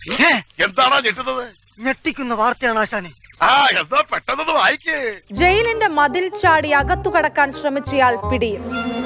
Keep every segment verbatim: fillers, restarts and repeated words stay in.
എന്താണോ ഞെട്ടുന്നത്? ഞെട്ടിക്കുന്ന വാർത്തയാണ് ആശാനെ. ആ എന്താ പെട്ടെന്ന് വായിക്കേ. ജയിലിന്റെ മതിൽ ചാടി അകത്തു കടക്കാൻ ശ്രമിച്ചയാൾ പിടിയിൽ.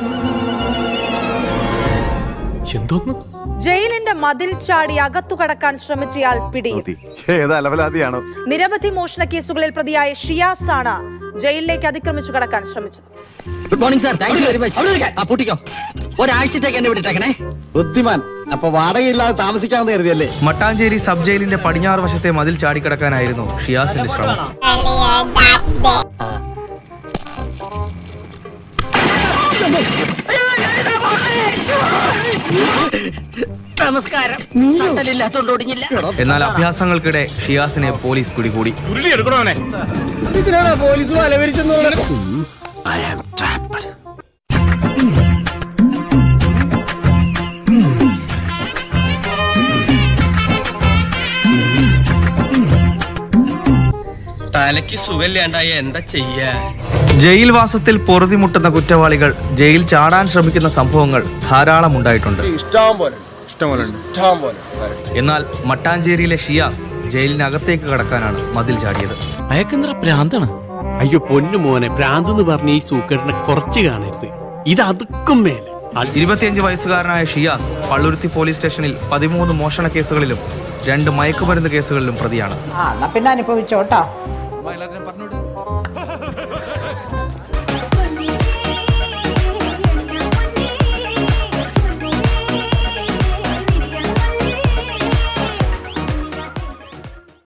എന്തോന്ന്? ജയിലിന്റെ മതിൽ ചാടി അകത്തു കടക്കാൻ ശ്രമിച്ചയാൾ പിടിയിൽ. നിരവധി മോഷണ കേസുകളിൽ പ്രതിയായ ഷിയാസ് ആണ് ജയിലിലേക്ക് അതിക്രമിച്ചു കടക്കാൻ ശ്രമിച്ചത്. Good morning sir. Thank you very much. ആ പൂട്ടിക്കോ. ഒരാഴ്ചത്തേക്ക് എന്നെ വിട്ടേക്കണേ. ബുദ്ധിമാൻ. അപ്പൊ വാടകയില്ലാതെ താമസിക്കാമെന്ന് കരുതിയല്ലേ? മട്ടാഞ്ചേരി സബ് ജയിലിന്റെ പടിഞ്ഞാറ് വശത്തെ മതിൽ ചാടിക്കടക്കാനായിരുന്നു ഷിയാസിന്റെ ശ്രമം. നമസ്കാരം. എന്നാൽ അഭ്യാസങ്ങൾക്കിടെ ഷിയാസിനെ പോലീസ് പിടികൂടി. പോലീസ് വലവരിച്ചെന്ന് തലയ്ക്ക് സുഖമില്ലാണ്ടായ എന്താ ചെയ്യാ? ജയിൽ വാസത്തിൽ പൊറുതിമുട്ടുന്ന കുറ്റവാളികൾ ജയിൽ ചാടാൻ ശ്രമിക്കുന്ന സംഭവങ്ങൾ ധാരാളം ഉണ്ടായിട്ടുണ്ട്. എന്നാൽ മട്ടാഞ്ചേരിയിലെ ഷിയാസ് ജയിലിനകത്തേക്ക് കടക്കാനാണ് മതിൽ ചാടിയത്. അയക്കെന്തറ പ്രാന്താണ്? അയ്യോ പൊന്നു മോനെ, പ്രാന്തെന്ന് പറഞ്ഞ ഈ സൂക്കേടിനെ കുറച്ച് കാണരുത്. ഇത് അതുക്കും മേലെ. ഇരുപത്തിയഞ്ച് വയസ്സുകാരനായ ഷിയാസ് പള്ളുരുത്തി പോലീസ് സ്റ്റേഷനിൽ പതിമൂന്ന് മോഷണ കേസുകളിലും രണ്ട് മയക്കുമരുന്ന് കേസുകളിലും പ്രതിയാണ്. പിന്നെ അനുഭവിച്ചോട്ടോ.